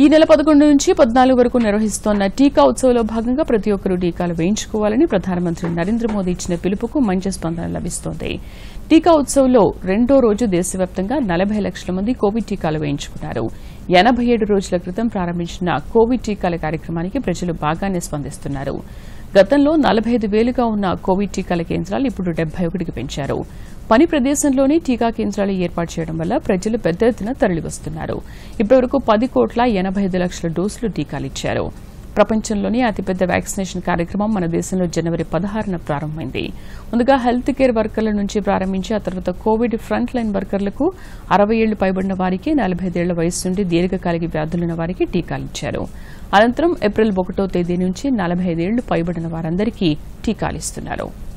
ఈ నెల 11 నుంచి 14 వరకు నిర్వహిస్తోన్న టీకా ఉత్సవ్లో భాగంగా ప్రతి ఒక్కరూ టీకాలు వేయించుకోవాలని ప్రధానమంత్రి నరేంద్ర మోదీ ఇచ్చిన పిలుపుకు మంచి స్పందన లభిస్తోంది. టీకా ఉత్సవ్లో రెండో రోజు దేశవ్యాప్తంగా 40 లక్షల మంది కోవిడ్ టీకాలు వేయించుకున్నారు. 87 రోజుల క్రితం ప్రారంభించిన కోవిడ్ టీకాల కార్యక్రమానికి ప్రజలు బాగానే స్పందిస్తున్నారు. గతంలో 45,000గా ఉన్న కోవిడ్ టీకాల కేంద్రాలు ఇప్పుడు 71కి పెంచారు. పని ప్రదేశంలోనే టీకా కేంద్రాలు ఏర్పాటు చేయడం వల్ల ప్రజలు పెద్ద ఎత్తున తరలివస్తున్నారు. ఇప్పటివరకు 10,85,00,000 డోసులు టీకాలిచ్చారు. ప్రపంచంలోనే అతిపెద్ద వ్యాక్సినేషన్ కార్యక్రమం మన దేశంలో జనవరి 16న ప్రారంభమైంది. ముందుగా హెల్త్ కేర్ వర్కర్ల నుంచి ప్రారంభించి ఆ తర్వాత కోవిడ్ ఫ్రంట్ లైన్ వర్కర్లకు 60 ఏళ్లు పైబడిన వారికి 45 ఏళ్ల వయసు నుండి దీర్ఘకాలిక వ్యాధులున్న వారికి టీకాలిచ్చారు. అనంతరం ఏప్రిల్ 1వ తేదీ నుంచి 45 ఏళ్లు పైబడిన వారందరికీ టీకాలిస్తున్నారు.